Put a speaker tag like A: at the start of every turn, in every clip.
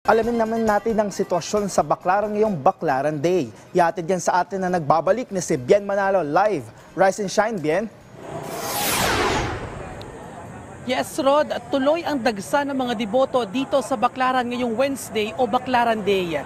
A: Alamin naman natin ang sitwasyon sa Baclaran ngayong Baclaran Day. Ihatid yan sa atin na nagbabalik ni si Bien Manalo live. Rise and shine, Bien.
B: Yes, Rod, tuloy ang dagsa ng mga deboto dito sa Baclaran ngayong Wednesday o Baclaran Day.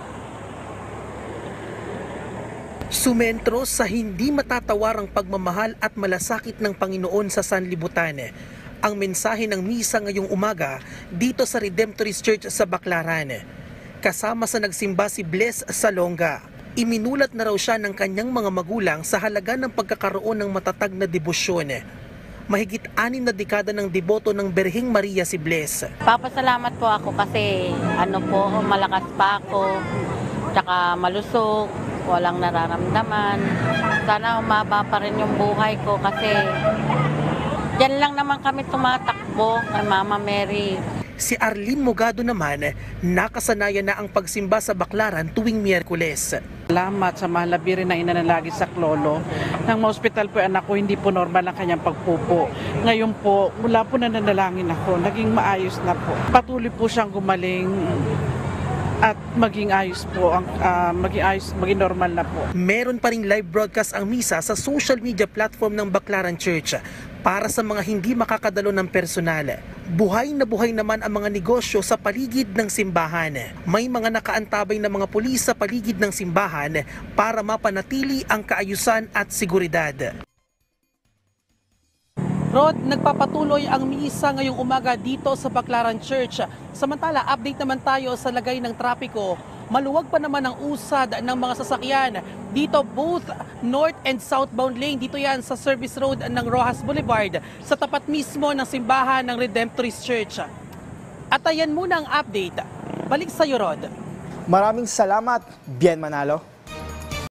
B: Sumentro sa hindi matatawarang pagmamahal at malasakit ng Panginoon sa sanlibutan. Ang mensahe ng misa ngayong umaga dito sa Redemptorist Church sa Baclaran. Kasama sa nagsimba si Bless Salonga. Iminulat na raw siya ng kanyang mga magulang sa halaga ng pagkakaroon ng matatag na debosyon. Mahigit 6 na dekada ng deboto ng Birheng Maria si Bless.
C: Papasalamat po ako kasi malakas pa ako, tsaka malusog, walang nararamdaman. Sana umaba pa rin yung buhay ko kasi diyan lang naman kami tumatakbo kay Mama Mary.
B: Si Arlene Mogado naman, nakasanayan na ang pagsimba sa Baclaran tuwing Miyerkules.
D: Salamat sa mahalabirin na inanalagi sa Klolo. Nang ma-hospital po anak ko, hindi po normal ang kanyang pagpupo. Ngayon po, mula po nananalangin ako, naging maayos na po. Patuloy po siyang gumaling at maging ayos po, maging normal na po.
B: Meron pa ring live broadcast ang misa sa social media platform ng Baclaran Church para sa mga hindi makakadalo ng personal. Buhay na buhay naman ang mga negosyo sa paligid ng simbahan. May mga nakaantabay na mga pulis sa paligid ng simbahan para mapanatili ang kaayusan at seguridad. Rod, nagpapatuloy ang misa ngayong umaga dito sa Baclaran Church. Samantala, update naman tayo sa lagay ng trapiko. Maluwag pa naman ang usad ng mga sasakyan. Dito both north and southbound lane. Dito yan sa service road ng Rojas Boulevard sa tapat mismo ng simbahan ng Redemptorist Church. At ayan muna ang update. Balik sa iyo, Rod.
A: Maraming salamat, Bien Manalo.